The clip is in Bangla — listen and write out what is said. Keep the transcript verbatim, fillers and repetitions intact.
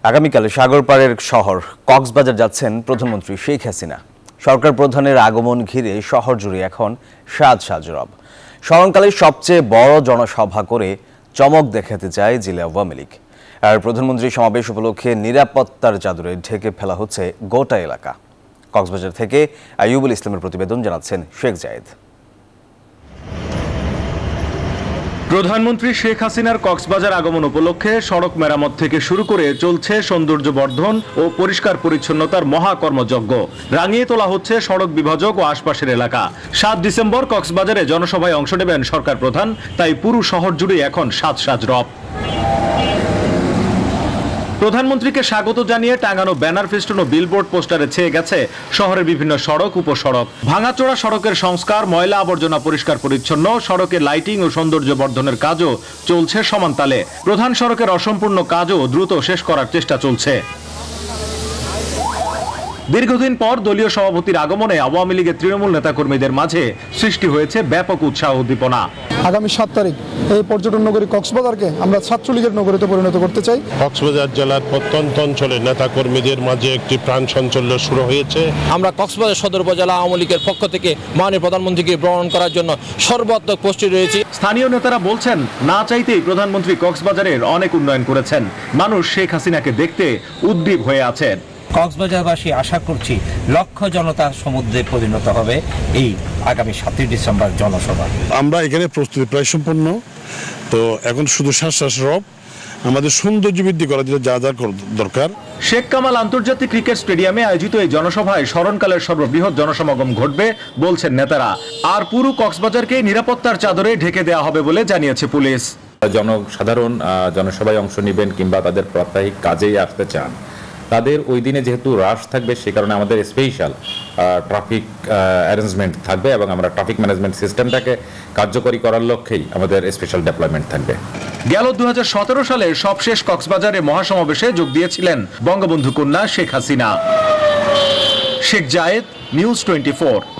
আগামীকাল সাগরপাড়ের শহর কক্সবাজার যাচ্ছেন প্রধানমন্ত্রী শেখ হাসিনা। সরকার প্রধানের আগমন ঘিরে শহর জুড়ে এখন সাজ সাজ রব। স্মরণকালে সবচেয়ে বড় জনসভা করে চমক দেখাতে চায় জেলা আওয়ামী লীগ। আর প্রধানমন্ত্রীর সমাবেশ উপলক্ষে নিরাপত্তার চাদরে ঢেকে ফেলা হচ্ছে গোটা এলাকা। কক্সবাজার থেকে আইয়ুবুল ইসলামের প্রতিবেদন, জানাচ্ছেন শেখ জায়েদ। প্রধানমন্ত্রী শেখ হাসিনার কক্সবাজার আগমন উপলক্ষে সড়ক মেরামত থেকে শুরু করে চলছে সৌন্দর্য বর্ধন ও পরিষ্কার পরিচ্ছন্নতার মহাকর্মযজ্ঞ। রাঙিয়ে তোলা হচ্ছে সড়ক বিভাজক ও আশপাশের এলাকা। সাত ডিসেম্বর কক্সবাজারে জনসভায় অংশ নেবেন সরকার প্রধান, তাই পুরো শহর জুড়ে এখন সাজ সাজ রব। প্রধানমন্ত্রীকে স্বাগত জানিয়ে টাঙানো ব্যানার, ফেস্টুন ও বিলবোর্ড পোস্টারে ছেয়ে গেছে শহরের বিভিন্ন সড়ক উপসড়ক। ভাঙাচোরা সড়কের সংস্কার, ময়লা আবর্জনা পরিষ্কার পরিচ্ছন্ন, সড়কে লাইটিং ও সৌন্দর্য বর্ধনের কাজও চলছে সমানতালে। প্রধান সড়কের অসম্পূর্ণ কাজও দ্রুত শেষ করার চেষ্টা চলছে। দীর্ঘদিন পর দলীয় সভাপতির আগমনে আওয়ামী লীগের তৃণমূল নেতাকর্মীদের মাঝে সৃষ্টি হয়েছে ব্যাপক উৎসাহ উদ্দীপনা। আগামী সাত তারিখ এই পর্যটন নগরী কক্সবাজারকে আমরা ছাত্রলীগের নগরীতে পরিণত করতে চাই। কক্সবাজার জেলার প্রত্যন্ত অঞ্চলের নেতাকর্মীদের মাঝে একটি প্রাণ চাঞ্চল্য শুরু হয়েছে। আমরা কক্সবাজার সদর উপজেলা আওয়ামী লীগের পক্ষ থেকে মাননীয় প্রধানমন্ত্রীকে গ্রহণ করার জন্য সর্বাত্মক প্রস্তুত রয়েছি। স্থানীয় নেতারা বলছেন, না চাইতেই প্রধানমন্ত্রী কক্সবাজারের অনেক উন্নয়ন করেছেন। মানুষ শেখ হাসিনাকে দেখতে উদ্দীপ হয়ে আছেন। কক্সবাজারবাসী আশা করছি লক্ষ জনতা সমুদ্রে পরিণত হবে এই আগামী সাতই ডিসেম্বর জনসভা। আমরা এখানে প্রস্তুতি প্রায় সম্পন্ন, তো এখন শুধু শ্বাস শ্বাস রব আমাদের সৌন্দর্য বৃদ্ধি করার জন্য যা যা দরকার। শেখ কামাল আন্তর্জাতিক ক্রিকেট স্টেডিয়ামে আয়োজিত এই জনসভায় স্মরণকালের সর্ববৃহৎ জনসমাগম ঘটবে বলছেন নেতারা। আর পুরো কক্সবাজারকে নিরাপত্তার চাদরে ঢেকে দেওয়া হবে বলে জানিয়েছে পুলিশ। জনসাধারণ জনসভায় অংশ নেবেন কিংবা তাদের প্রাত্যহিক কাজেই আসতে চান, তাদের ওই দিনে যেহেতু রাশ থাকবে, সে কারণে আমাদের স্পেশাল ট্রাফিক অ্যারেঞ্জমেন্ট থাকবে এবং আমরা ট্রাফিক ম্যানেজমেন্ট সিস্টেমটাকে কার্যকরী করার লক্ষ্যেই আমাদের স্পেশাল ডেভেলপমেন্ট থাকবে। গেল দু হাজার সতেরো সালে সবশেষ কক্সবাজারে মহাসমাবেশে যোগ দিয়েছিলেন বঙ্গবন্ধু কন্যা Sheikh Hasina. Sheikh Zayed, News twenty four.